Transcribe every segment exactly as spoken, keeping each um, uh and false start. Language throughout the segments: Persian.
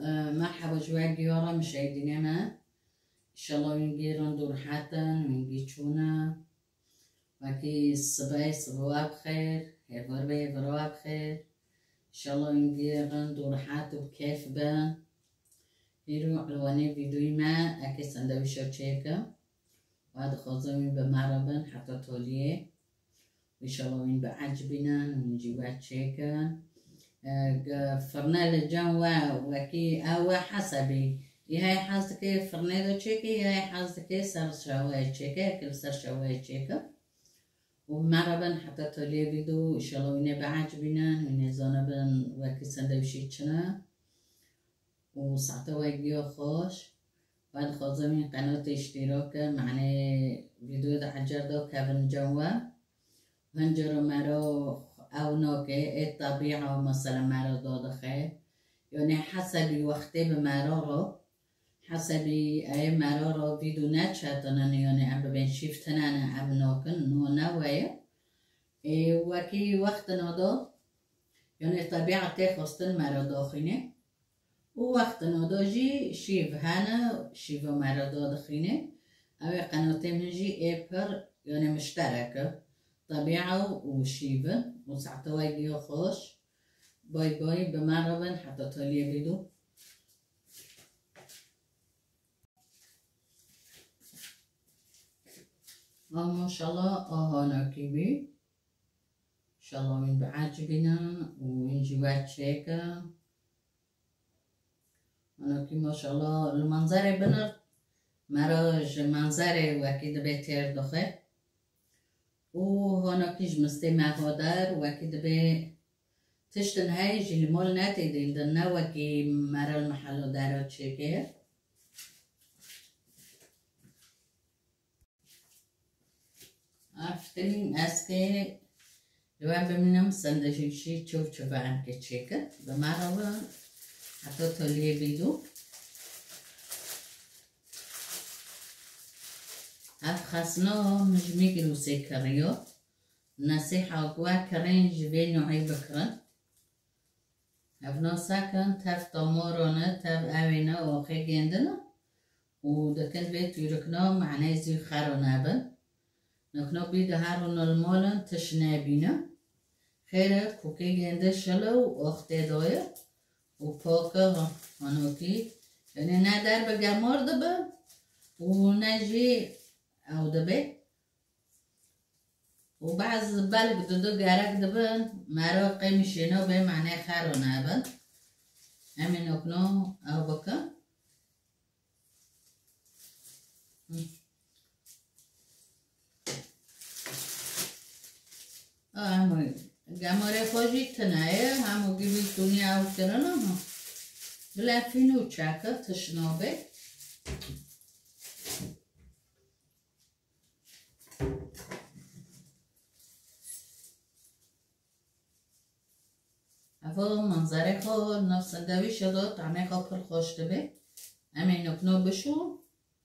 مرحبا جوا گیارا مشاهدین من ان شاء الله ونجيرن دور حتى ونجيتشونا وكي الصباح صباح بخير هفر بي هفروا بخير ان شاء الله ونجيرن دور حتى بكيف بان هيرو علواني فيديوي ما اكي سندويشو تشيكا وهذا خازمين بمعربن حتى توليه ان شاء الله وين بعجبنا ونجيبها تشيكا فرنال جوا وكي أو حسبي يهاي حاسك فرنال تشيكي يهاي حاسك سر شواي تشيكا كل سر شواي تشيكا ومربن حتى تولي فيديو إن شاء الله وين بعجبنا وين زانبن وكي سندويشي تشنا وساعته ويجيو خوش بعد خازمين قناة اشتراك معني فيديو ده حجر ده كابن جوا هنجرو مرو او نوكي الطبيعة مثلا مرا دادخه يعني حسبي وقتي بمرا رو حسبي اي مرا رو فيديو نتشاتنا يعني ام ببين شفتنا انا ام نوكن نو نوية اي وكي وقت نادا يعني الطبيعة تخصتن مرا داخينه ووقت نادا جي شيف هانا شيف مرا دادخينه او قناتي منجي ايبر يعني مشتركة طبيعة وشيفة وساعته ويجيو خوش باي باي بمربن حتى تولي فيديو اه ما شاء الله اهانا كيبي ان شاء الله وين بعجبنا وين جوات شيكا انا كي ما شاء الله المنظر بنر مراج منظر واكيد بيتر دخل وهنا كيج مستي مهادر وكيد به تشتن هاي جي المول ناتي دين دنا وكي مرا المحل دارات شكر افتلين اسكي لوان بمنام سندشيشي تشوف تشوف عنك شكر بمرا حتى تولي بيدو هف خسنا مجمي جلوسي كريو نصيحة قوة كرين جبين نوعي بكرن هف ناساكن تف تامورانا تف اوينا واقع جندنا ودكن بيت يركنا معنى زي خارونا بن نكنا بيد هارون المالن تشنابينا خير كوكي جنده شلو واختي داير وباكا هنوكي يعني ندر بجمار دبن ونجي او دبي وبعض بالك دودو جارك دبن مرا قيمشينو به معنى خارونا بن همين اكنو او بكا اه همو جماره خوشی تنایه همو گیبی تونی او کرنو بلا فینو چاکا تشنابه افا منظره خو نفس سندویش داد طعمه خو پر خوش دبه همین نکنو بشو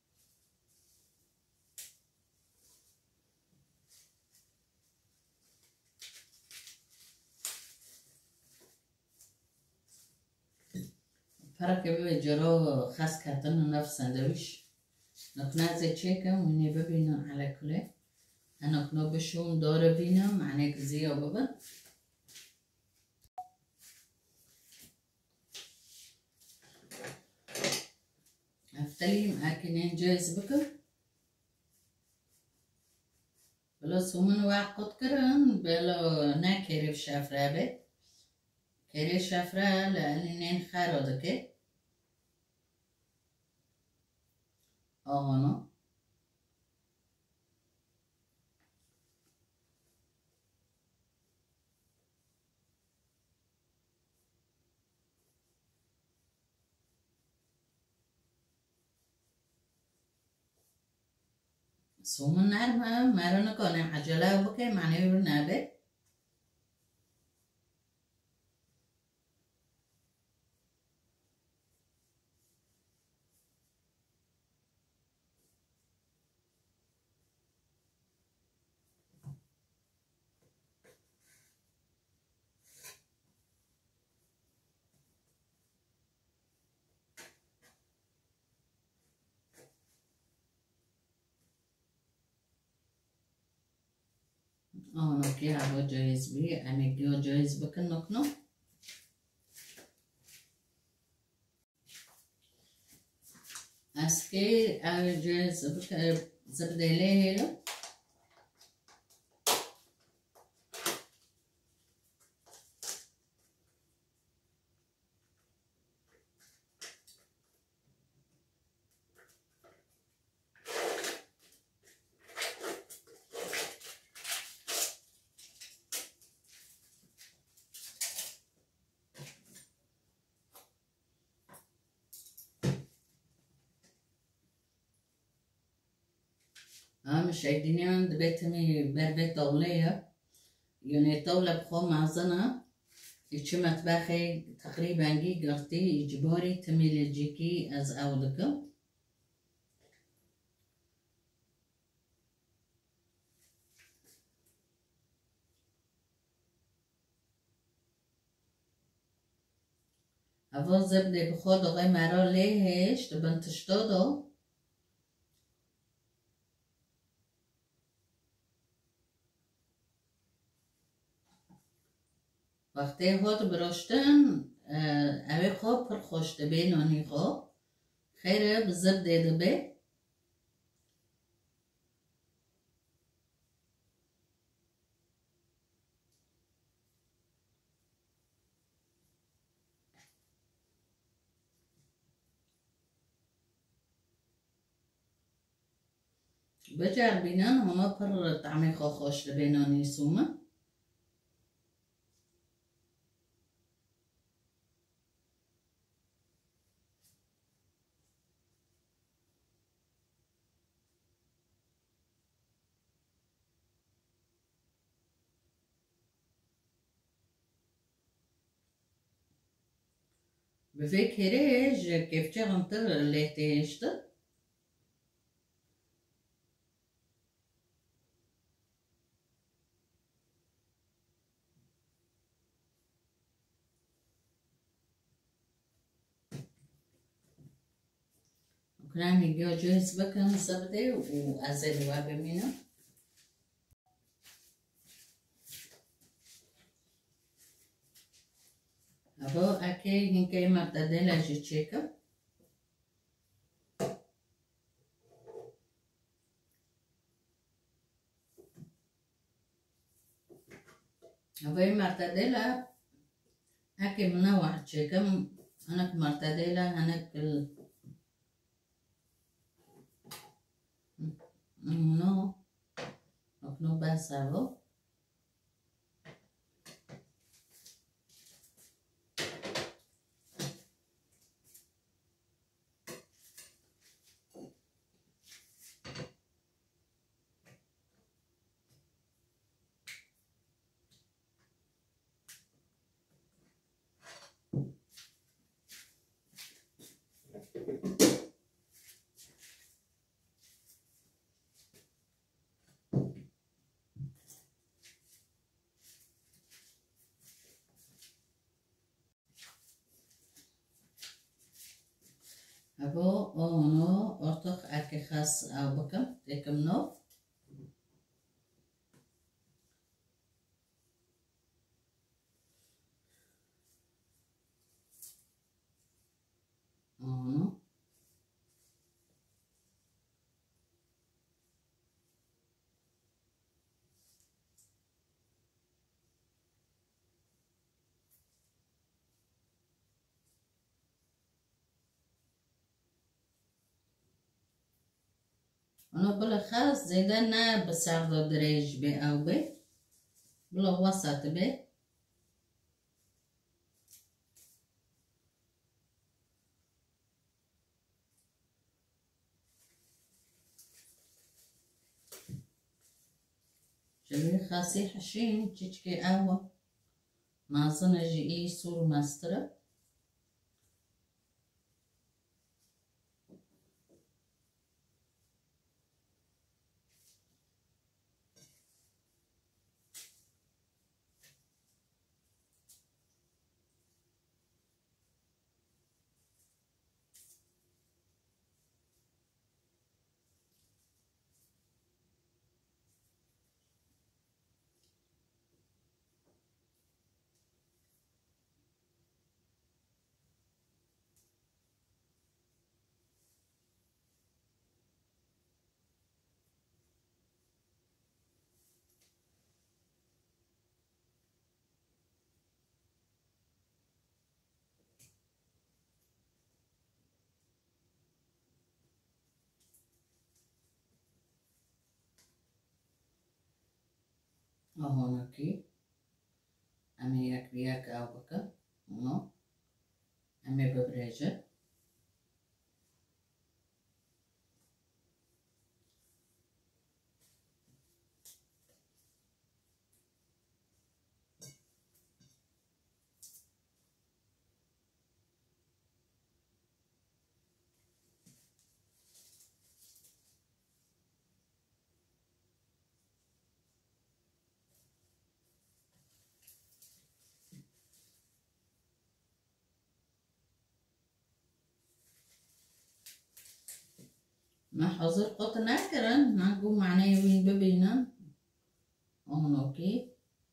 فرق به جرا خاص کردن نفس سندویش نکنه زی چیکم ونی ببینم على کله نکنو بشون داره بینم معنی زیا ببن افتليم اكنين جايز بكر بلا سومن وعقد كرن بلا نا كيرف شافرا بي كيرف شافرا لأنين خارودكي آهانا سومن نرمه مرا نکنه عجله بکه معنی رو نبه آنو که هوا جایز بی امیگی ها جایز بکن نکنو از که او جایز بکن زبدیله هیلو هم شايدينيان دبيتمي بربيت طاولية يعني الطاولة بخو معزنة يتشي مطبخي تقريبا جي قرتي إجباري تميل الجيكي از أولك أفضل زبدة بخو دغي مرا ليهش تبن تشتادو وقتی هات براشتن اوی خواب پر خوشته بی نانی خواب خیره بزب دیده بی بجر بینن هما پر طعمی خواه خوشته بی نانی سومه بفكريش كيف تغنطر اللي تيشت وكرامي جو جوز بكن سبدي وأزيد وابي منه أبو أكي هنكي مرتدلة جيتشيكا أبو مرتدلة أكي منوع جيكا هناك مرتدلة هناك ال نو نو بس أبو أبو أونو أرتخ أكي خاص أو بكم تيكم نوف أونو أنا بلا خاص زيدنا بسعر دريج بي أو بي بلا وسط بي جميل خاصي حشين تشكي أهوة مازنة جي سور ماسترة هون aqui أمي أكبيا كأوبكا نو أمي ببريجة ما حضر قطنا كرن ما نقول معنا يوين ببينا هون أوكي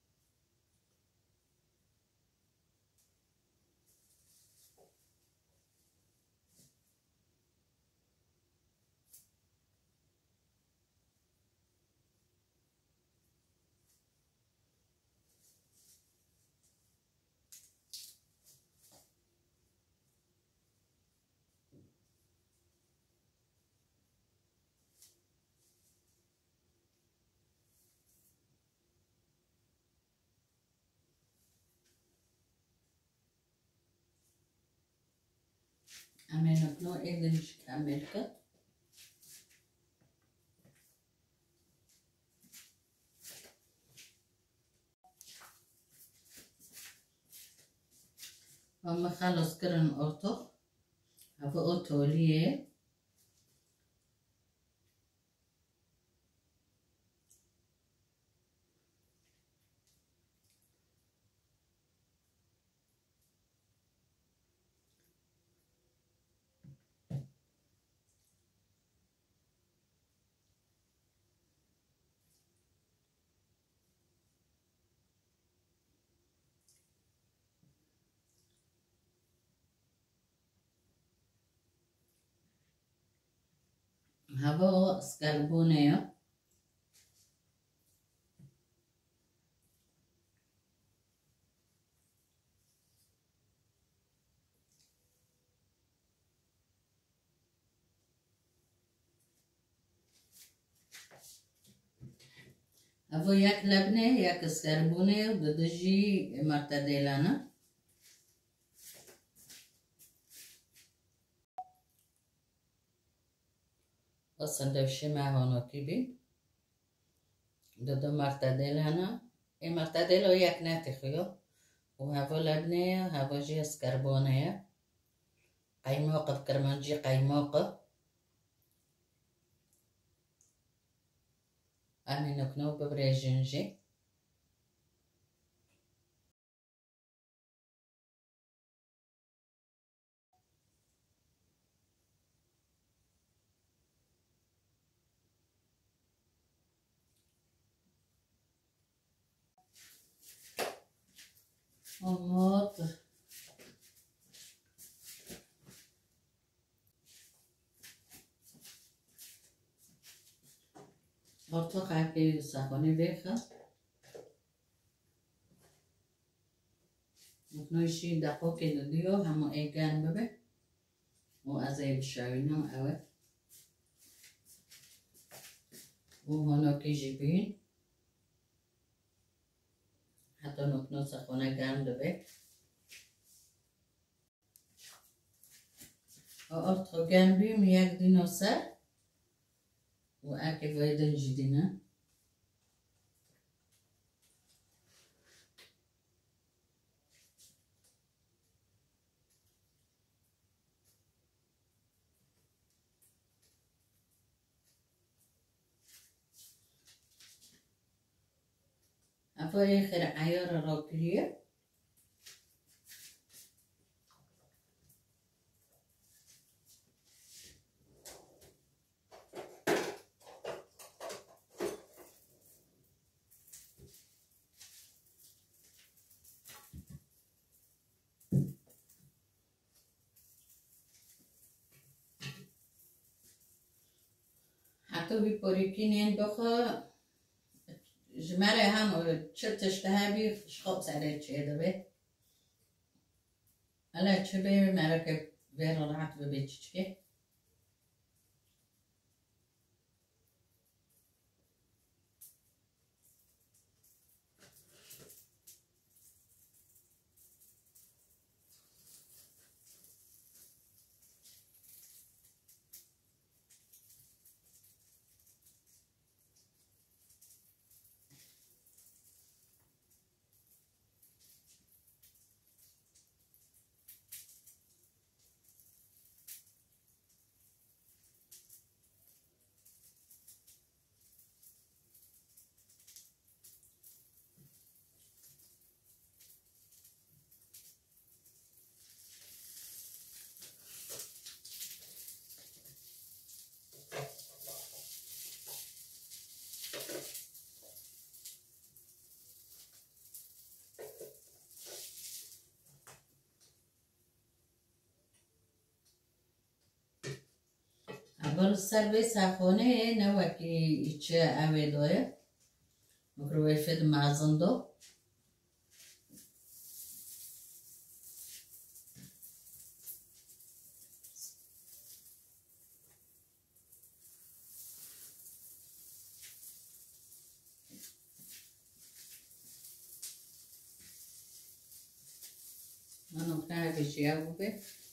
أمي نبنو إذا مش أمريكا هم خلص كرن أوتو هفو أوتو ليه هفو سكربونيو هفو ياك لبنة ياك سكربونيو ودجي مرتديلانا السندوتش مع هونو كيبي دودو مرتديلانا اي مرتديلو ياك ناتخيو وهفو لبنة هفو جي سكربونيو قيموق بكرمانجي قيموق أمي نكنو ببريجنجي وموت برتقع في صابوني بيخا نكنوشي دقوكي دوديو همو ايقان ببه وأزاي بالشاوينام أوي وهونو كي جيبين حتى نكنو سخونة قان ببه وأرتخو جانبي مياك دينوسر وآكي فايدن جدينا أفاي خير عيار روكلية حتى بيبوريكينين بخا جمارة هم شتش تهابي شخص على شيء دبي على شبه مركب غير رعت ببيتشكي بر سر به سخونه نوکی ایچه اوه دوه مکروی فید معزندو من نکنه بیشی ها بوده